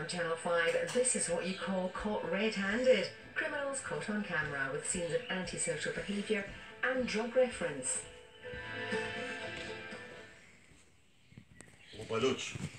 On Channel 5, this is what you call caught red-handed. Criminals caught on camera with scenes of antisocial behaviour and drug reference. Opa, Lutz.